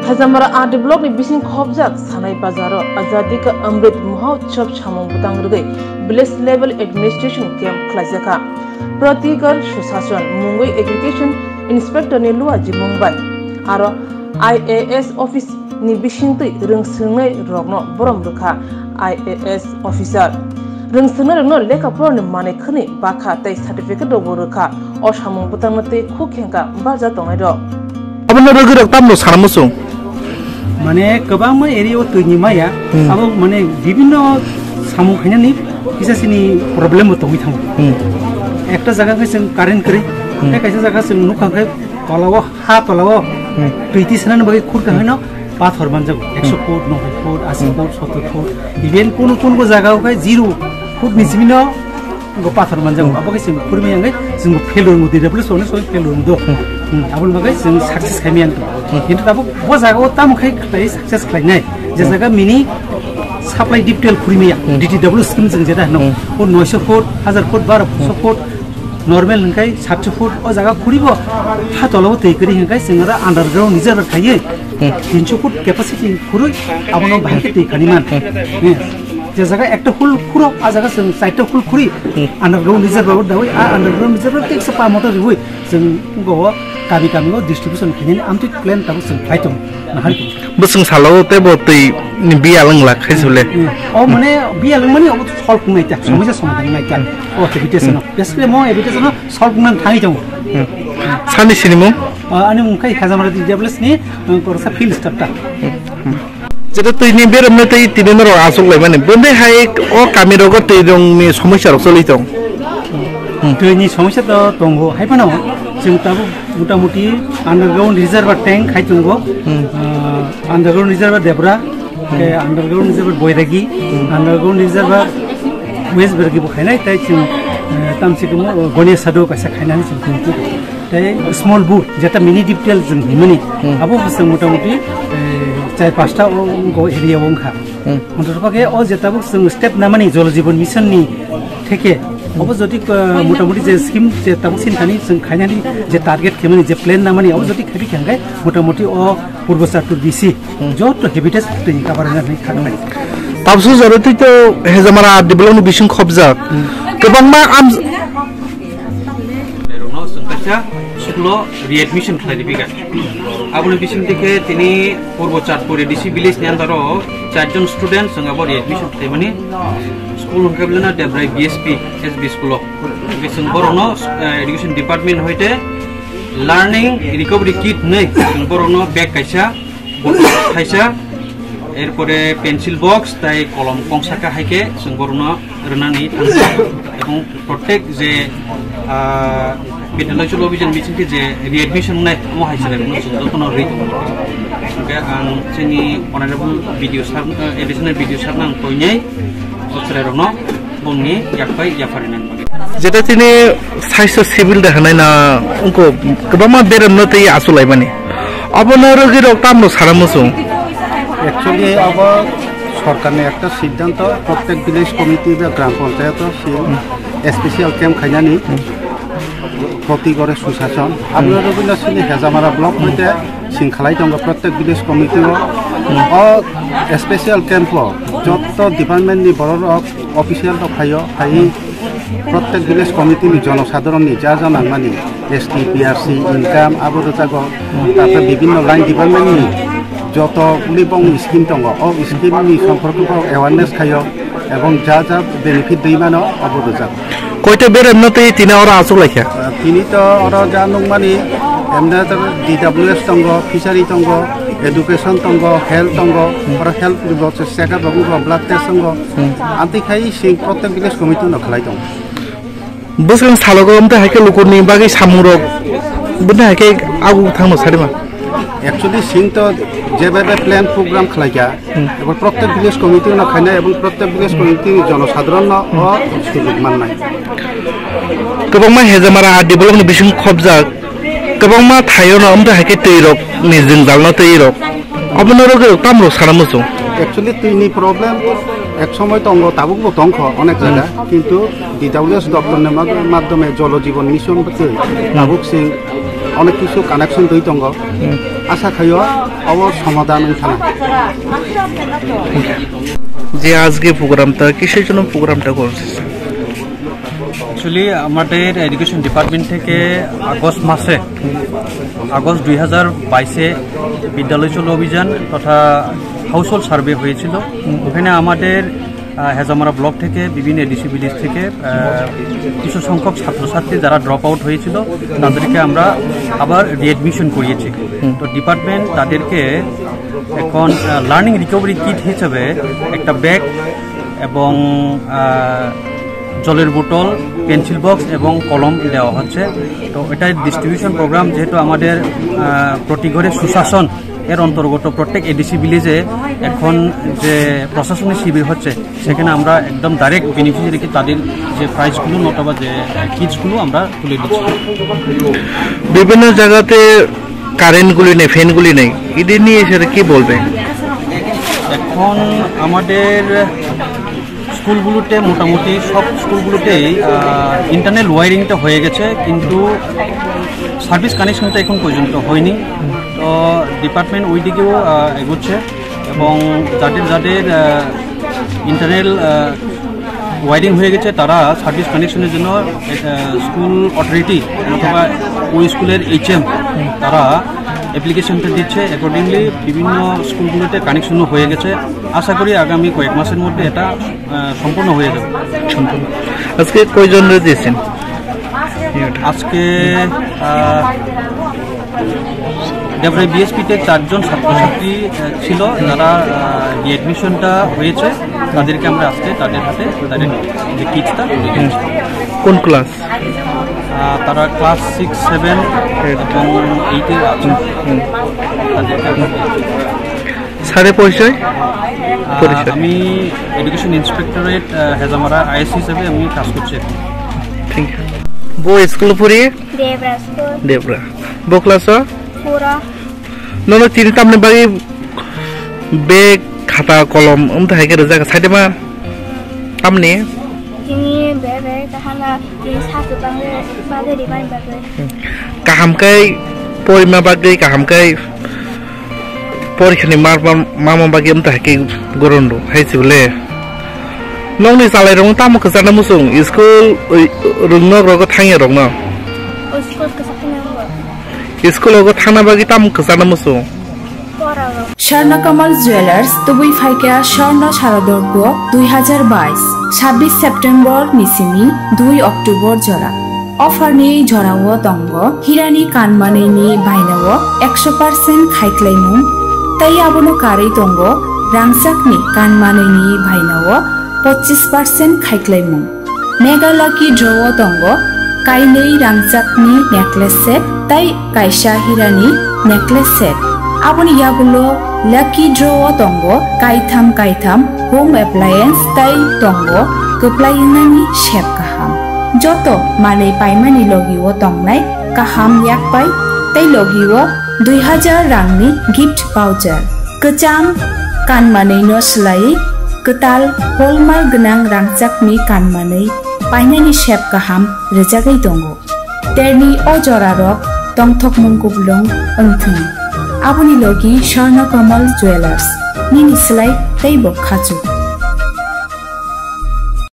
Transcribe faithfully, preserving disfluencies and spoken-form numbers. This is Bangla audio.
Hazamara a develop ni bising khobjak sanai bazaro azadi ka amrit mahotsav chamong butang rugai village level administration camp khlajaka pratikar susason mungoi education inspector ni luwa jimungbai aro I A S office ni bising tui rungsngai rogno borom rukha I A S officer rungsngai rogno leka por ni mane khani bakha tai certificate do rukha o chamong butang mate khukhenka baja tongai do abona rogirak tamno saramusu মানে गोबां एरियायाव तैनि माया आबो माने विभिन्न सामु खायनानि किसासिनि प्रब्लेम दंङै थाङो एकटा जायगाखौ जों कारेन्ट करि खायसे जायगा जों नुखाखै तलाव हा तलाव दैति सोनानै बागै खुरका हैनो पाथर बानजागो एकश फुट नब्बई फुट आसि फुट सत्तर फुट इभेन कोन कोन जायगायावहाय जिरो फुट निसिमिनो गो पाथर बानजागो आबोकै जों खुरमायाङै जों फेलुर मुदि डेभलप सने सय फेलुर मुदो आबोन बागै जों सक्सेस खायमियान কিন্তু তাবো ও জায়গা তাম খাই খাই সাকসেস খাইনাই যে জায়গা মিনি সাপ্লাই ডিপটেল খুরিমিয়া ডিটিডব্লিউ স্কিম जों যেটা ন ও নয়শ ফুট হাজার ফুট বারোশ ফুট নরমাল নখাই সাতশ ফুট ও জায়গা খুরিব হাতলাও তৈ করি হংখাই जोंरा আন্ডারগ্রাউন্ড নিজের খাইয়ে তিনশ ফুট ক্যাপাসিটি খুরুই আবনো বাহিকে তৈ খানিমান যে জায়গা একটা ফুল খুরো আ জায়গা जों চারটা ফুল খুরি আন্ডারগ্রাউন্ড নিজের বাবু দাওই আ আন্ডারগ্রাউন্ড নিজের টেক্স পা মতো রিবই जों গো kami kami go distribution kini amti plan tabu sing faitum nahar busung salo te botei ni bialang la khaisule o mane bialang mani ob solve ngai ta समस्या समाधान ngai ta o evitation basically mo evitation solve nan thai jang sani sinimo ani mungkai khazamara development ni korsa field start ta যেটা তুই নি বেরমনে তৈ তিনর আসল লাই মানে বন্ধে হাই ও kami rogo tei rong ni সমস্যা রক চলি তং töyni সমস্যা তো তংগো হাইপানো जों ताबो मोटामुटी आन्डारग्राउंड रिजर्व टैंक खाइतुंगो आन्डारग्राउंड रिजर्व देब्रा के आन्डारग्राउंड रिजर्व बोयरागी आन्डारग्राउंड रिजर्व वेस्ट बेरगी बखायनाय ताय जों तामसिगम गणेशसादो कासा खायनानै जों खुंथि ताय स्मॉल बुट जेटा मिनि डिटेल जों हिमनि आबो जों मोटामुटी चार पाँचटा गो एरिया वंखा अन्तरपाके अ जेटाबो जों स्टेप नामानि जल जीवन मिशन नि थेके अब जति मोटामुटी जे स्किम जे तामसिन खानि जों खायनानि जे टार्गेट खेमनि जे प्लान नामानि अब जति खाबि खांगाय मोटामुटी अ पूर्व सातुर बिसि जत हेबिटेट तैनि काबारनानै खानाय ताबसु जरति तो हेजामारा डेभलपमेन्ट बिसिं खबजा गोबांमा आम रेरनो संकाचा स्कुलो रिएडमिशन खालायदि बिगा आबुनि बिसिं दिखे तिनि पूर्व चाटपुर एडिसि विलेज नि आन्दारो चारजन स्टुडेन्ट जों अब रिएडमिशन खालायमानि स्कूल होनकाबलेना देब्राय बीएसपी एसबी स्कूल बेसं बरनो एजुकेशन डिपार्टमेंट होइते लार्निंग रिकवरी किट नै जों बरनो बैग कायसा बटल कायसा एरपरे पेंसिल बक्स ताय कलम कंसाका हाइके जों बरनो रनानि थांसा एबं प्रत्येक जे विद्यालय चलो अभियान बिथिंके जे रिएडमिशन नै महायसरे जों जतन रै ओके आं जोंनि honourable VDO sir additional VDO sir नां तयनै अक्षरनो बुंनि याफाय याफारिनान जेटा तिनि साइसो सिभिल देखानाय ना उनको गोबां बेरमनो तै आसुलाय माने अबनो रगिरक तामनो सारामसु एक्चुअली अब सरकारनि একটা সিদ্ধান্ত প্রত্যেক ভিলেজ কমিটি বা গ্রাম পঞ্চায়েত স্পেশাল ক্যাম্প খাইনানি প্রতি ঘরে সুশাসন আপনারা রবিনা সিনি হেজামারা ব্লক হইতে সিংখালাই দङ প্রত্যেক ভিলেজ কমিটি অ স্পেশাল ক্যাম্প যত ডিপার্টমেন্টনি বড় অফিসিয়াল দখাयो ফাই প্রত্যেক ভিলেজ কমিটিনি জনসাধারণনি যা জানা মানি এসটি পিআরসি ইনকাম আবদ জাগো তারপরে বিভিন্ন লাইন ডিপার্টমেন্টনি যত পুলিবং স্কিম দङ অ স্কিমনি সম্পর্কে অ্যাওয়ারনেস খাयो এবং যা যা বেনিফিট दैमानो আবদ জাগো কয়টা বেরমনো তৈ তিনা ওরা আসুলাইখা তিনি তো ওরা জানুং মানি এমনা ডিডব্লিউএস দङ ফিশারি দङ एडुकेशन दङ हेल्थ दङ आरो हेल्थ रिबोर्ड चेकआप दङ ब्लाड टेस्ट दङ आन्तिखाय सिं प्रत्येक विलेज कमिटि न खालाय दङ बोसों सालगो हमते हायके लुकुरनि बागै सामुरक बने हायके आगु थांनो सारिमा एक्चुअली सिं तो जेबेबे प्लान प्रोग्राम खालायगा एबा प्रत्येक विलेज कमिटि न खायनाय एबा प्रत्येक विलेज कमिटि जनसाधारण न अ सुजुग माननाय गोबां हेजामारा डेभलपमेन्ट बिसिं खबजा गोबां मा थायो न हमते हायके तैरक निजों जालना तैरक अबनो रगिरक तामरो सारामसु एक्चुअली तैनि प्रॉब्लम एक समय दङ ताबुकबो दङ अनेक जायगा किन्तु डिडब्लिउएस दप्तरनि माध्यमे जल जीवन मिशन बते ताबुक सिं অনেক কিছু কানেকশন দই দङ আশা খাইও অব সমাধান ওইখানে যে আজকে প্রোগ্রামটা কিসের জন্য প্রোগ্রামটা করছে অ্যাকচুয়ালি আমাদের এডুকেশন ডিপার্টমেন্ট থেকে আগস্ট মাসে আগস্ট দুই হাজার বাইশে বিদ্যালয় চলো অভিযান তথা হাউস হোল্ড সার্ভে হয়েছিল ওখানে আমাদের হেজামারা ব্লক থেকে বিভিন্ন এডিসি ভিলেজ থেকে কিছু সংখ্যক ছাত্রছাত্রী যারা ড্রপ আউট হয়েছিল তাদেরকে আমরা আবার রিএডমিশন করিয়েছি তো ডিপার্টমেন্ট তাদেরকে এখন লার্নিং রিকভারি কিট হিসেবে একটা ব্যাগ এবং জলের বোতল পেন্সিল বক্স এবং কলম দেওয়া হচ্ছে তো এটা ডিস্ট্রিবিউশন প্রোগ্রাম যেহেতু আমাদের প্রতি ঘরে সুশাসন এর অন্তর্গত প্রত্যেক এডিসি ভিলেজে এখন যে প্রশাসনিক শিবির হচ্ছে সেখানে আমরা একদম ডাইরেক্ট বেনিফিশিয়ারিকে তাদের যে প্রাইজগুলো নতবা যে কিটসগুলো আমরা তুলে দিচ্ছি বিভিন্ন জায়গাতে কারেন্টগুলি নেই ফ্যানগুলি নেই এদের নিয়ে সেটা কি বলবে এখন আমাদের স্কুলগুলোতে মোটামুটি সব স্কুলগুলোতেই ইন্টারনেট ওয়ারিংটা হয়ে গেছে কিন্তু সার্ভিস কানেকশনটা এখন পর্যন্ত হয়নি তো ডিপার্টমেন্ট ওই দিকেও এগোচ্ছে এবং যাদের যাদের ইন্টারনেট ওয়ারিং হয়ে গেছে তারা সার্ভিস কানেকশনের জন্য স্কুল অথরিটি অথবা ওই স্কুলের এইচএম তারা অ্যাপ্লিকেশনটা দিচ্ছে অ্যাকর্ডিংলি বিভিন্ন স্কুলগুলোতে কানেকশনও হয়ে গেছে আশা করি আগামী কয়েক মাসের মধ্যে এটা সম্পূর্ণ হয়ে যাবে সম্পূর্ণ আজকে কয়জন দিয়েছেন আজকে দেবরাই বিএসপিতে চারজন ছাত্রছাত্রী ছিল যারা রিএডমিশনটা হয়েছে তাদেরকে আমরা আজকে তাদের হাতে তাদের যে কিটসটা কোন ক্লাস তারা ক্লাস সিক্স সেভেন এবং এইটে আছে স্যারের পরিচয় আমি এডুকেশন ইন্সপেক্টরেট হেজামারা আইএস হিসেবে আমি কাজ করছি ঠিক বো স্কুল পড়িয়ে দেবরা স্কুল দেবরা বো ক্লাস পুরা নন চিনি তামনে বাড়ি বেগ খাতা কলম উমতে হাইকে জায়গা সাইডে মা তামনে তিনি বেবে তাহানা তিনি সাথে বাংলা বাদে রিমাইন বাদে কাহামকাই পরিমা বাগৈ কাহামকাই পরীক্ষানি মার মামা বাগৈ উমতে হাইকে গরন্ডো হাইছি বলে নংনি চালাই রং তামুক জানা মুসুং স্কুল রুংনক রগ থাङे रं न স্কুল কে সাথে স্কুল রগ থানা বাগি তামুক জানা মুসুং স্বর্ণকমল জুয়েলার্স তুবুই ফাইকা স্বর্ণ শারদর্ঘ দুই হাজার বাইশ ছাব্বিশ সেপ্টেম্বর নিসিমি দুই অক্টোবর জরা অফার নিয়ে ঝরাও দঙ্গ হিরানি কানমানেনি বাইনাও একশো পার্সেন্ট খাইক্লাইমু তাই আবনো কারেই দঙ্গ রাংসাকনি কানমানেনি বাইনাও পঁচিশ পার্সেন্ট খাইক্লাইমু মেঘালাকি ড্রও দঙ্গ কাইনেই রাংসাকনি নেকলেস সেট তাই কাইসা হিরানি নেকলেস সেট আপনি ইয়াগুলো লাকি ড্রও দঙ্গ কাইথাম কাইথাম হোম অ্যাপ্লায়েন্স তাই দঙ্গ গোপ্লাইনানি শেপ কাহাম যত মানে পাইমানি লগিও দংনাই কাহাম ইয়াক পাই তাই লগিও দুই হাজার রাংনি গিফট ভাউচার কচাম কানমাनै नो सोलाय कताल हलमार्क गोनां रांचाकनि कानमानै पाइनानि शेप गाहाम रोजागै दङ तेरनि अजरारक दंथक मुंगुबलं ओंथों आबुनि लगी स्वर्णकमल जुवेलार्स निनि सोलाय तैबो खाजु